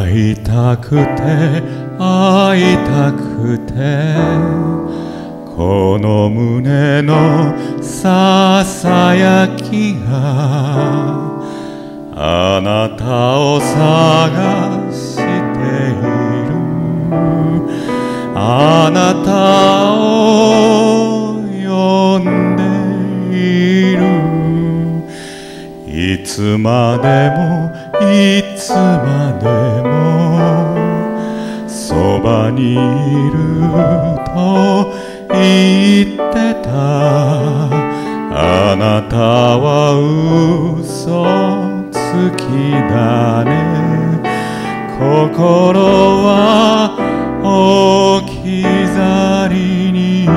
会いたくて会いたくてこの胸のささやきがあなたを探しているあなたを呼んでいるいつまでもいつまでもそばにいると言ってたあなたは嘘つきだね心は置き去りに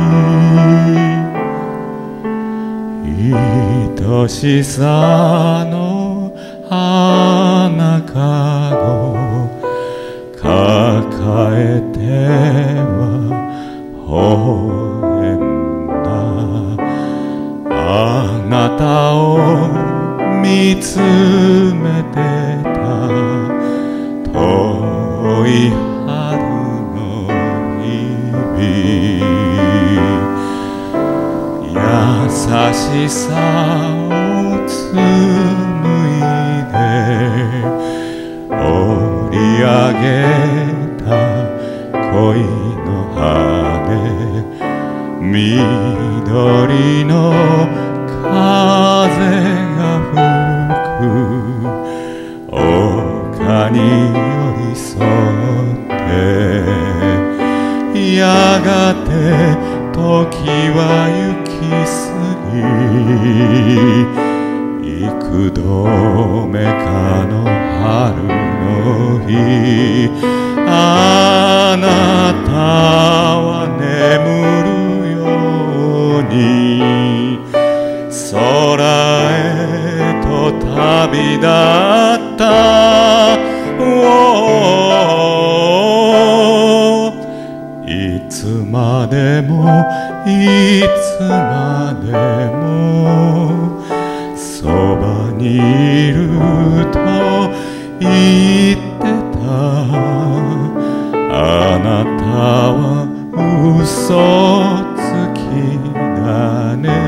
愛しさの花かご抱えては微笑んだあなたを見つめてた遠い春の日々優しさを紡いで織り上げた恋の羽緑の風が吹く丘に寄り添ってやがて時は行き過ぎ幾度目かの春の日あなたは眠るように空へと旅立ったいつまでもいつまでもそばにいると言ってたあなたは嘘つきだね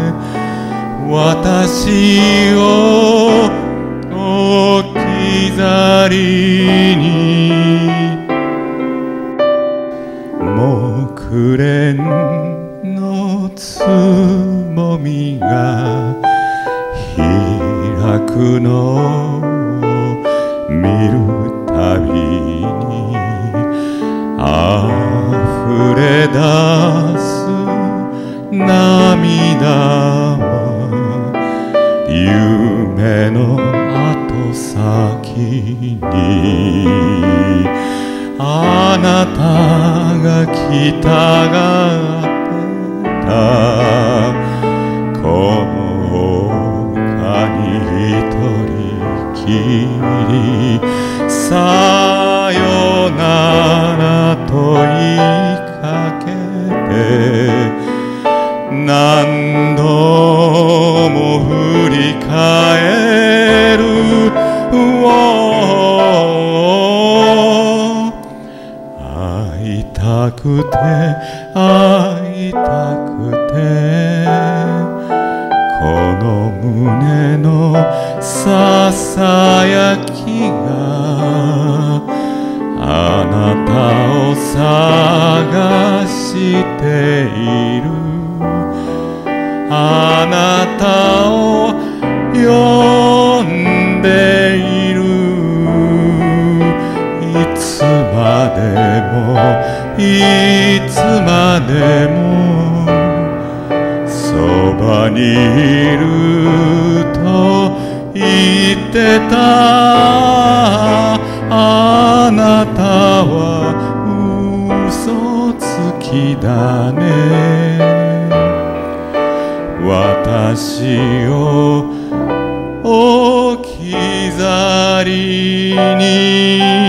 私を置き去りに木蓮のつぼみが開くのを見るたびに溢れ出す涙は夢の後先にあなたが来たがってたこの丘に一人きりさよならと言いかけて何度も振り返る会いたくて会いたくてこの胸のささやきがあなたを探しているあなたを呼んでいるいつまでもいつまでもそばにいると言ってたあなたは嘘つきだね私を置き去りに